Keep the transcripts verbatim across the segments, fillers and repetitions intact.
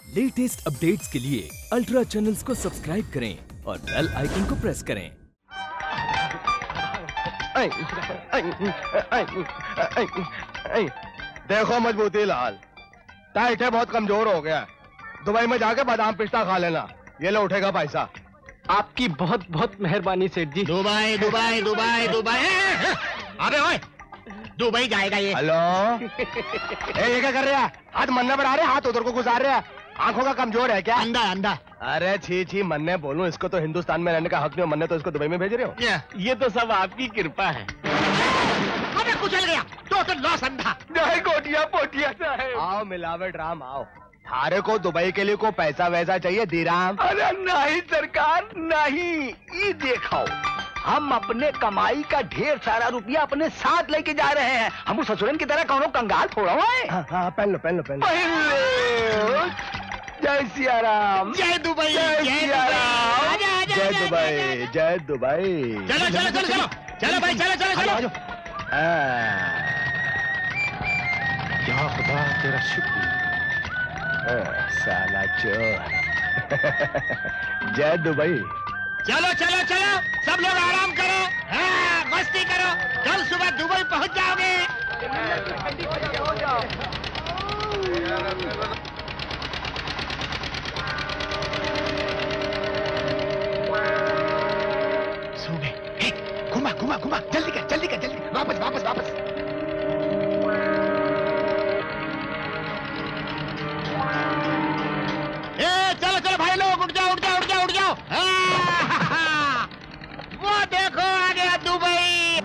Latest updates के लिए ultra channels को सब्सक्राइब करें और बेल आइकन को प्रेस करें। देखो मजबूती लाल, टाइट है, बहुत कमजोर हो गया। दुबई में जाके बादाम पिस्ता खा लेना, ये लो उठेगा पैसा। आपकी बहुत बहुत मेहरबानी सेठ जी। Dubai Dubai Dubai Dubai. अबे ओए, दुबई जाएगा ये। हेलो ए, ये क्या कर रहा है? हाथ मन्ने बढ़ा रहे, हाथ उधर को गुजार रहे, आंखों का कमजोर है क्या? अंधा अंधा। अरे छी छी, मन्ने बोलूं, इसको तो हिंदुस्तान में रहने का हक नहीं, मन्ने तो इसको दुबई में भेज रहे हो। ये तो सब आपकी कृपा है। अबे कुचल गया तो तो लॉस अंधा। नहीं गोटिया पोटिया है। आओ मिलावट राम आओ, थारे को दुबई के लिए को पैसा वैसा चाहिए दीराम? अरे नहीं सरकार नहीं, ये देखो हम अपने कमाई का ढेर सारा रुपया अपने साथ लेके जा रहे हैं। हम उस ससुरन की तरह कौनो कंगाल थोड़ा है। हाँ, हाँ, पहन लो पहन लो पहन लो। जय सिया राम, जय दुबई, जय सिया राम, जय दुबई, जय दुबई। चलो चलो चलो चलो चलो भाई, चलो चलो चलो। क्या खुदा तेरा शुक्र। साला चोर। जय दुबई। चलो चलो चलो सब लोग आराम करो, हाँ, मस्ती करो, कल सुबह दुबई पहुंच जाओगे। सो गए। घुमा घुमा घुमा, जल्दी कर जल्दी कर जल्दी, वापस वापस वापस। ए चलो चलो भाई लोग, उठ जाओ उठ जाओ उठ जाओ उठ जाओ। वो देखो आ गया दुबई।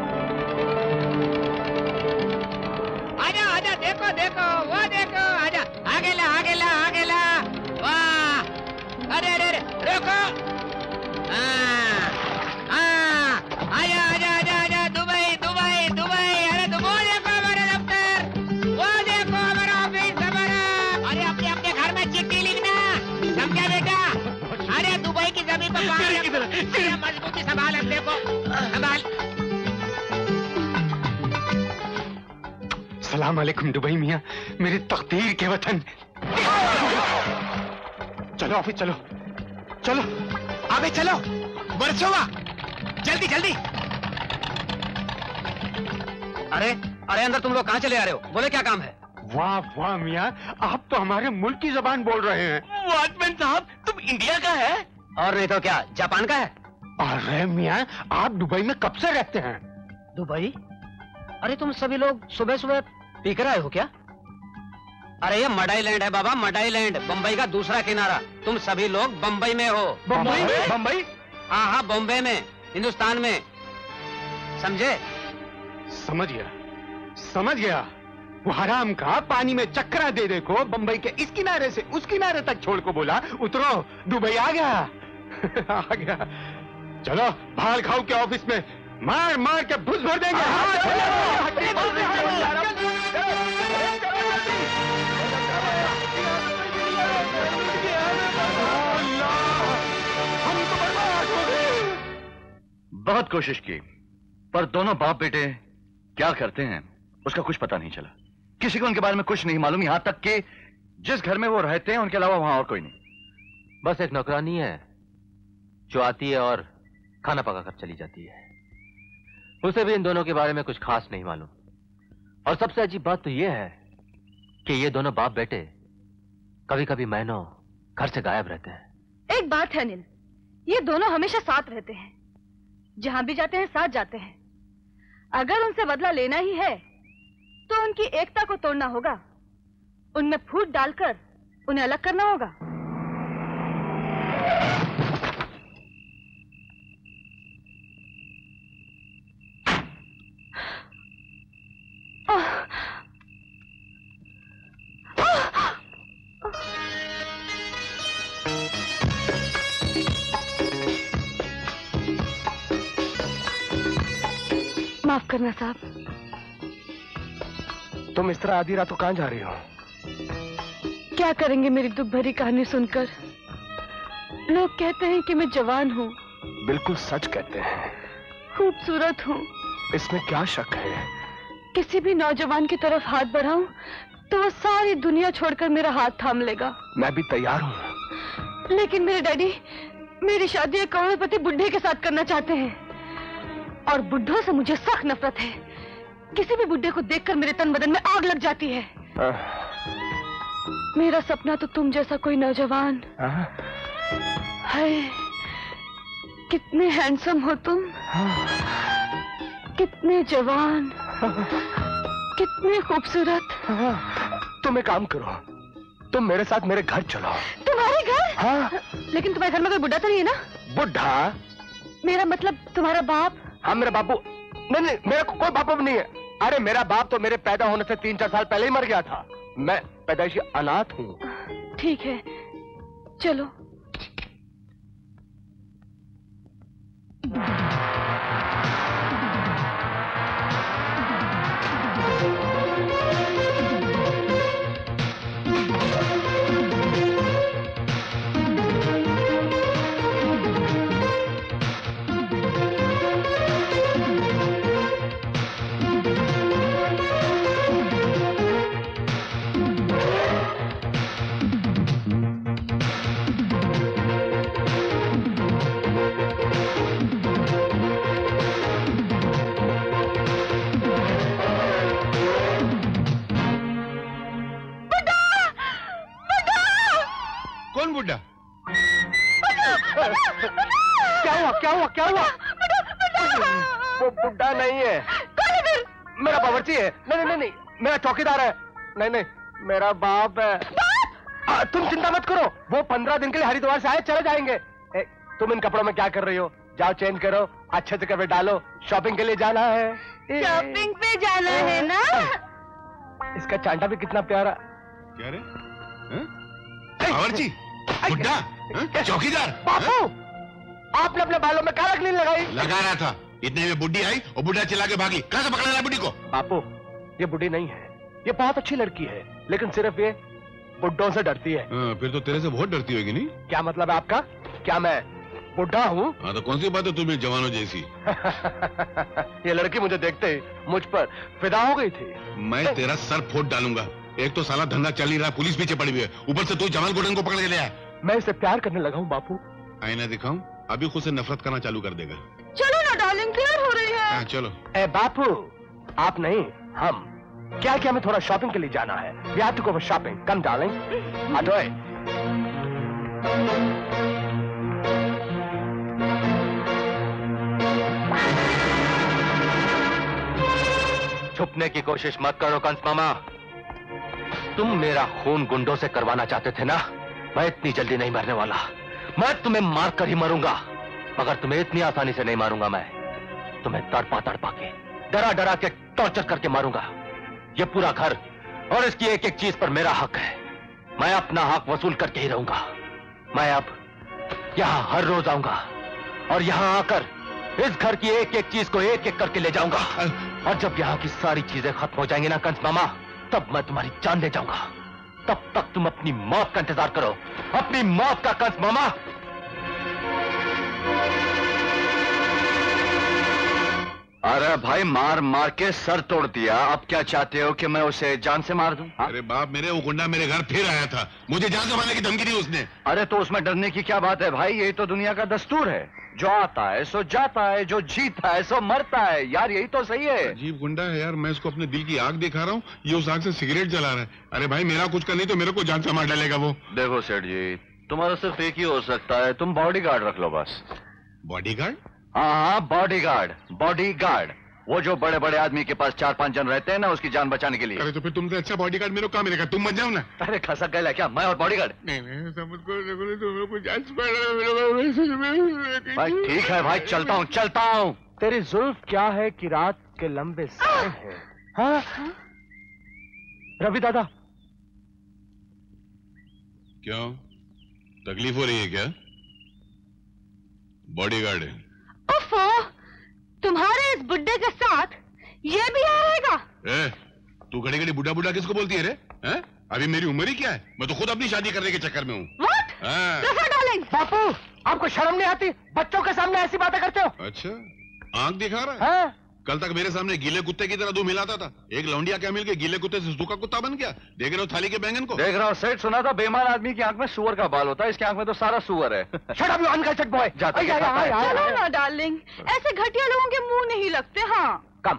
आजा आजा, देखो देखो वो देखो, आजा आगे ला आगे ला आगे ला। वाह, अरे अरे अरे देखो, हाँ हाँ, आजा आजा आजा आजा, दुबई दुबई दुबई। अरे तो वो देखो हमारा दफ्तर, वो देखो हमारा ऑफिस हमारा। अरे अपने अपने घर में चिट्ठी लिखना, समझा बेटा? अरे दुबई की जमीन पर मजबूती संभाल अपने को, संभाल। सलाम अलैकुम दुबई मियाँ, मेरी तकदीर के वतन। चलो ऑफिस चलो चलो। अबे चलो बरसोवा, जल्दी जल्दी। अरे अरे अंदर तुम लोग कहाँ चले आ रहे हो? बोले क्या काम है? वाह वाह मियाँ, आप तो हमारे मुल्क की जबान बोल रहे हैं। वॉचमैन साहब, तुम इंडिया का है? और नहीं तो क्या जापान का है? अरे मियाँ, आप दुबई में कब से रहते हैं? दुबई? अरे तुम सभी लोग सुबह सुबह पी कर आए हो क्या? अरे ये मडाई लैंड है बाबा, मडाई लैंड, बम्बई का दूसरा किनारा। तुम सभी लोग बम्बई में हो। बम्बई में? बम्बई? हाँ हाँ, बॉम्बे में, हिंदुस्तान में, समझे? समझ गया समझ गया। वो हराम का पानी में चक्रा दे दे को बम्बई के इस किनारे से उस किनारे तक छोड़ को बोला उतरो, दुबई आ गया। आ गया। चलो भाल खाओ के ऑफिस में मार मार के भुस भर देंगे। बहुत कोशिश की, पर दोनों बाप बेटे क्या करते हैं उसका कुछ पता नहीं चला। किसी को उनके बारे में कुछ नहीं मालूम, यहां तक कि जिस घर में वो रहते हैं उनके अलावा वहां और कोई नहीं। बस एक नौकरानी है जो आती है और खाना पका कर चली जाती है। उसे भी इन दोनों के बारे में कुछ खास नहीं मालूम। और सबसे अजीब बात तो यह है कि ये दोनों बाप बेटे कभी कभी महीनों घर से गायब रहते हैं। एक बात है अनिल, ये दोनों हमेशा साथ रहते हैं, जहां भी जाते हैं साथ जाते हैं। अगर उनसे बदला लेना ही है तो उनकी एकता को तोड़ना होगा, उनमें फूट डालकर उन्हें अलग करना होगा। माफ करना साहब। तुम इस तरह आधी रात को कहाँ जा रही हो? क्या करेंगे मेरी दुख भरी कहानी सुनकर? लोग कहते हैं कि मैं जवान हूँ। बिल्कुल सच कहते हैं। खूबसूरत हूँ। इसमें क्या शक है? किसी भी नौजवान की तरफ हाथ बढ़ाऊं तो वो सारी दुनिया छोड़कर मेरा हाथ थाम लेगा। मैं भी तैयार हूँ। लेकिन मेरे डैडी मेरी शादी एक करोड़पति बुढ़े के साथ करना चाहते हैं, और बुढ़ों से मुझे सख्त नफरत है। किसी भी बुढ़े को देखकर मेरे तन बदन में आग लग जाती है। आ, मेरा सपना तो तुम जैसा कोई नौजवान। हाय, कितने हैंडसम हो तुम, कितने जवान, कितने खूबसूरत। तुम एक काम करो, तुम मेरे साथ मेरे घर चलो। तुम्हारे घर? हाँ। लेकिन तुम्हारे घर में कोई बुढ़ा तो नहीं है ना? बुढ़ा? मेरा मतलब तुम्हारा बाप। हाँ, मेरा बापू। नहीं नहीं, मेरा को, कोई बापू नहीं है। अरे मेरा बाप तो मेरे पैदा होने से तीन चार साल पहले ही मर गया था। मैं पैदाइशी अनाथ हूँ। ठीक है, चलो। बुड्ढा? क्या हुआ क्या हुआ क्या हुआ? वो बुड्ढा नहीं है, मेरा बावर्ची है। नहीं नहीं नहीं, मेरा चौकीदार है। नहीं नहीं, मेरा बाप है। आ, तुम चिंता मत करो, वो पंद्रह दिन के लिए हरिद्वार से आए, चले जाएंगे। ए, तुम इन कपड़ों में क्या कर रही हो? जाओ चेंज करो, अच्छे से कपड़े डालो, शॉपिंग के लिए जाना है। शॉपिंग पे जाना है ना? इसका चांटा भी कितना प्यारा। क्या रे? बावर्ची, बुड्ढा, चौकीदार। बापू, आपने अपने बालों में कालक नहीं लगाई? लगा रहा था, इतने में बुड्ढी आई और बुड्ढा चिल्ला के भागी। कहां से पकड़ा रहा बुड्ढी को? बापू, ये बुड्ढी नहीं है, ये बहुत अच्छी लड़की है, लेकिन सिर्फ ये बुड्ढों से डरती है। हाँ, फिर तो तेरे से बहुत डरती होगी नहीं? क्या मतलब है आपका? क्या मैं बुड्ढा हूँ? हाँ, तो कौन सी बात है तुम्हें जवानों जैसी? ये लड़की मुझे देखते ही मुझ पर फिदा हो गई थी। मैं तेरा सर फोड़ डालूंगा। एक तो साला धंधा चल ही रहा, पुलिस पीछे पड़ी हुई है, ऊपर से तू जमाल गोडन को पकड़ के ले आया। मैं इसे प्यार करने लगा हूँ बापू। आईना दिखाऊं? अभी खुद से नफरत करना चालू कर देगा। चलो ना डार्लिंग, देर हो रही है। हाँ, चलो। ए बापू, आप नहीं, हम। क्या क्या हमें थोड़ा शॉपिंग के लिए जाना है। We have to go for shopping. Come darling. आटोए। छुपने की कोशिश मत करो कंस मामा। तुम मेरा खून गुंडों से करवाना चाहते थे ना? मैं इतनी जल्दी नहीं मरने वाला। मैं तुम्हें मार कर ही मरूंगा, मगर तुम्हें इतनी आसानी से नहीं मारूंगा। मैं तुम्हें तड़पा तड़पा के, डरा डरा के, टॉर्चर करके मारूंगा। ये पूरा घर और इसकी एक एक चीज पर मेरा हक है। मैं अपना हक वसूल करके ही रहूंगा। मैं अब यहां हर रोज आऊंगा और यहां आकर इस घर की एक एक चीज को एक एक करके ले जाऊंगा। और जब यहाँ की सारी चीजें खत्म हो जाएंगी ना कंस मामा, तब मैं तुम्हारी जान ले जाऊंगा। तब तक तुम अपनी मौत का इंतजार करो, अपनी मौत का कंस मामा। अरे भाई, मार मार के सर तोड़ दिया, अब क्या चाहते हो कि मैं उसे जान से मार दूं? अरे बाप मेरे, वो गुंडा मेरे घर फिर आया था, मुझे जान से मारने की धमकी दी उसने। अरे तो उसमें डरने की क्या बात है भाई, यही तो दुनिया का दस्तूर है। जो आता है सो जाता है, जो जीता है सो मरता है। यार यही तो सही है। अजीब गुंडा है यार, मैं इसको अपने दिल की आग दिखा रहा हूँ, ये उस आग से सिगरेट जला रहा है। अरे भाई मेरा कुछ कर नहीं तो मेरे को जान से मार डालेगा वो। देखो सेठ जी, तुम्हारा सिर्फ एक ही हो सकता है, तुम बॉडीगार्ड रख लो बस। बॉडीगार्ड? हाँ हाँ, बॉडीगार्ड, बॉडीगार्ड। वो जो बड़े बड़े आदमी के पास चार पांच जन रहते हैं ना, उसकी जान बचाने के लिए। अरे तो फिर तुमसे अच्छा बॉडीगार्ड मेरे को कहाँ मिलेगा? तुम मत जाओ ना। अरे खसक गया क्या मैं और बॉडीगार्ड? नहीं नहीं, समझ को जान भाई ठीक है भाई, चलता हूँ चलता हूँ। तेरी जुल्फ क्या है कि रात के लंबे साए हैं। हाँ रवि दादा। क्यों, तकलीफ हो रही है क्या? बॉडीगार्ड है। ओफो, तुम्हारे इस बुड्ढे के साथ ये भी आएगा? ए, तू घड़ी घड़ी बुढ़ा बुढ़ा किसको बोलती है रे? हैं? अभी मेरी उम्र ही क्या है? मैं तो खुद अपनी शादी करने के चक्कर में हूँ। बापू, आपको शर्म नहीं आती? बच्चों के सामने ऐसी बातें करते हो? अच्छा, आंख दिखा रहा है? हाँ? कल तक मेरे सामने गीले कुत्ते की तरह दूध मिलाता था, एक लौंडिया क्या मिल गई, गीले कुत्ते से सूखा कुत्ता बन गया। देख रहे हो थाली के बैंगन को? देख रहा हूँ सेठ, सुना था बेईमान आदमी की आंख में सुअर का बाल होता है, इसकी आंख में तो सारा सुअर है। Shut up you uncultured boy. जाता है, जाता है। चलो ना डार्लिंग, ऐसे घटिया लोगों के मुंह नहीं लगते। हाँ कम।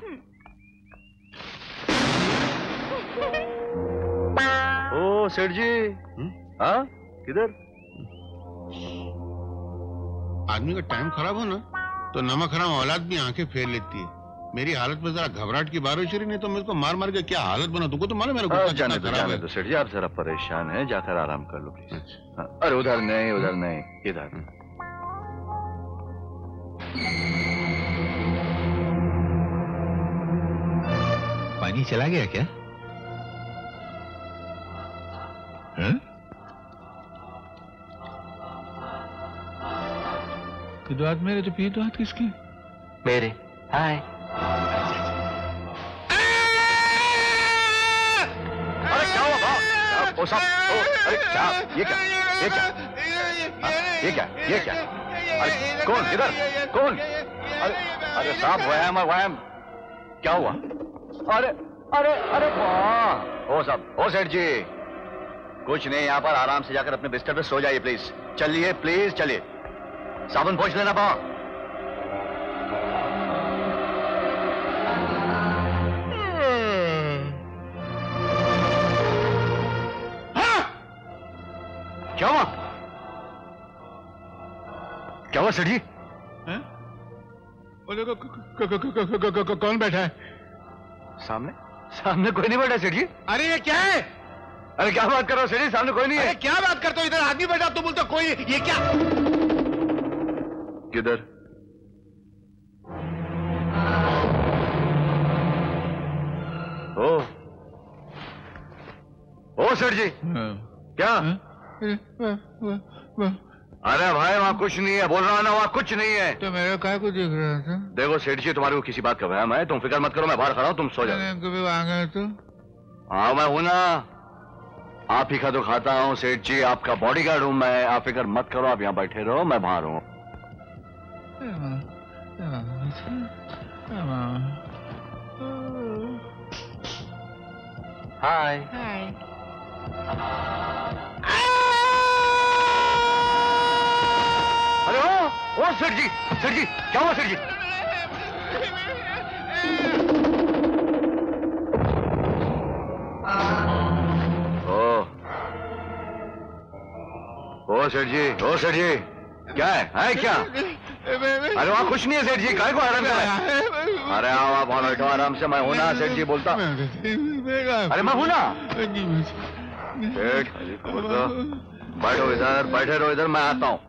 ओ सेठ जी, हाँ किधर? आदमी का टाइम खराब हो ना तो नमक हराम औलाद भी आंखें फेर लेती है। मेरी हालत में जरा घबराहट की बारिश ही नहीं तो मैं इसको मार मार के क्या हालत बना, तुमको तो मालूम मेरा गुस्सा जाने कितना दो, खराब जाने है। दो सेठ जी, आप जरा परेशान हैं, जाकर आराम कर लो प्लीज। हाँ, अरे उधर नहीं, उधर नहीं, इधर। पानी चला गया क्या? हैं? तो हाथ मेरे तो पिए तो हाथ किसके? मेरे। हाय। अरे क्या हुआ भाव? ओ साहब, ओ अरे क्या? ये क्या? ये क्या? हाँ, ये क्या? ये क्या? अरे कौन? किधर? कौन? अरे अरे साहब, वहम है वहम। क्या हुआ? अरे अरे अरे वाह! ओ साहब, ओ सेठ जी, कुछ नहीं, यहाँ पर आराम से जाकर अपने बिस्तर पे सो जाइए प्लीज। चलिए प्लीज चलिए, साबुन पोंछ लेना पाओ। क्या हुआ? क्या हुआ सेठ जी? कौन बैठा है सामने? सामने कोई नहीं बैठा सेठ जी। अरे ये क्या है? अरे क्या बात कर रहे हो सेठ जी, सामने कोई नहीं है। अरे क्या बात करते हो, इधर आदमी बैठा तो बोलते कोई, ये क्या? किधर? ओ ओ सेठ जी, क्या? अरे भाई वहाँ कुछ नहीं है, बोल रहा हूँ ना, वहाँ कुछ नहीं है। तो मेरे काय को देख रहा था? देखो सेठ जी, तुम्हारे को किसी बात का वहम है, तुम फिक्र मत करो, मैं बाहर खड़ा हूँ, तुम सो जाओ। कभी आ गए तो? हाँ मैं हूं ना, आप ही का तो खाता हूँ सेठ जी, आपका बॉडीगार्ड हूँ मैं, आप फिक्र मत करो, आप यहाँ बैठे रहो, मैं बाहर हूँ। हाय। अरे ओ ओ सेठ जी, सेठ जी क्या हुआ सेठ जी? ओ ओ सेठ जी, ओ सेठ जी, क्या है? है क्या? अरे वहाँ कुछ नहीं है सेठ जी, काय को आराम से? अरे आओ आप वहाँ बैठो आराम से, मैं हूं ना सेठ जी, बोलता। अरे मैं हूं ना सेठ, बैठो इधर, बैठे रहो इधर, मैं आता हूँ।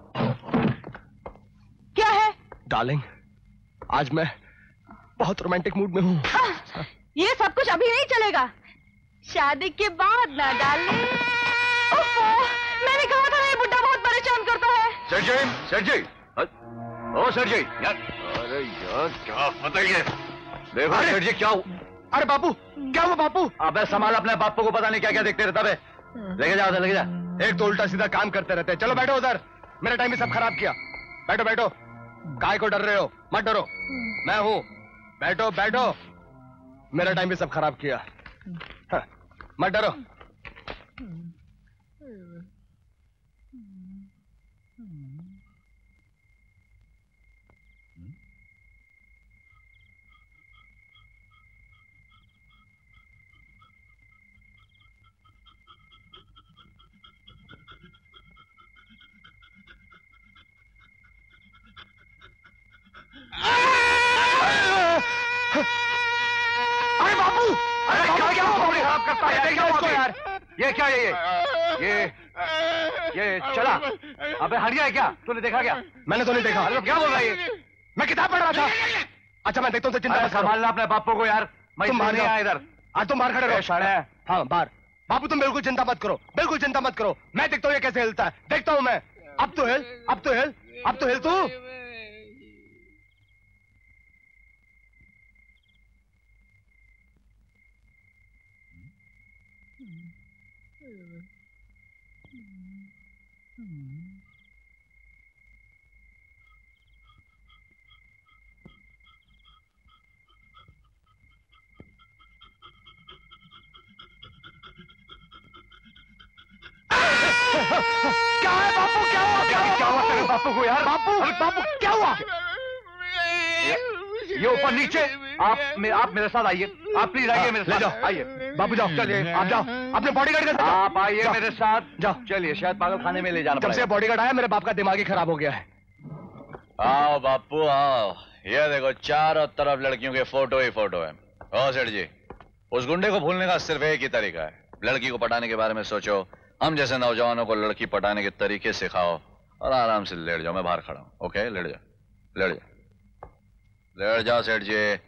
क्या है? डार्लिंग, आज मैं बहुत रोमांटिक मूड में हूँ। ये सब कुछ अभी नहीं चलेगा, शादी के बाद ना डार्लिंग। मैंने कहा था ये बुड्ढा बहुत परेशान करता है। सेठ जी, सेठ जी, ओ सेठ जी, यार, अरे यार क्या बताइए? देखो सेठ जी क्या? अरे बापू, क्या हुआ बापू? अबे संभाल अपने बापू को, पता नहीं क्या क्या देखते रहता बे। लेके जाओ, लेके जा। एक तो उल्टा सीधा काम करते रहते हैं। चलो बैठो उधर, मेरा टाइम भी सब खराब किया। बैठो बैठो, काय को डर रहे हो? मत डरो, मैं हूँ। बैठो बैठो, मेरा टाइम भी सब खराब किया। हाँ, मत डरो। अरे बापू, अरे क्या क्या बॉडी खराब करता है क्या इसको यार? ये क्या है? ये ये ये चला? अबे हट गया है क्या? तूने देखा क्या? मैंने तो नहीं देखा। अरे क्या बोल रहा है ये? मैं किताब पढ़ रहा था। अच्छा मैं देखता हूँ, चिंता मत करो। संभालना अपने बापू को यार, मैं तुम बाहर नहीं जाओ। आया इधर। आज तुम बाहर खड़े रहो। साढ़े। हाँ बाहर। बापू तुम बिल्कुल चिंता मत करो, बिल्कुल चिंता मत करो, मैं देखता हूँ ये कैसे हिलता है, देखता हूँ मैं। अब तो हिल, अब तो हिल, अब तो हिल तू। क्या है बापू, क्या हुआ? क्या क्या हुआ तेरे बापू को यार? बापू बापू क्या हुआ? ये ऊपर नीचे, आप मे, आप मेरे साथ आइए, आप प्लीज आइए मेरे साथ, जाओ आइए बापू, जाओ चलिए, आप जाओ अपने बॉडीगार्ड के साथ, आप आइए मेरे साथ, जाओ चलिए, शायद पागल खाने में ले जाना। जब से बॉडीगार्ड आया मेरे बाप का दिमाग ही खराब हो गया है। आओ बापू आओ, ये देखो चारों तरफ लड़कियों के फोटो ही फोटो है। ओ सेठ जी, उस गुंडे को भूलने का सिर्फ एक ही तरीका है, लड़की को पटाने के बारे में सोचो, हम जैसे नौजवानों को लड़की पटाने के तरीके सिखाओ और आराम से लेट जाओ। मैं बाहर खड़ा हूं, ओके? लेट जाओ, लेट जाओ, लेट जाओ सेठ जी।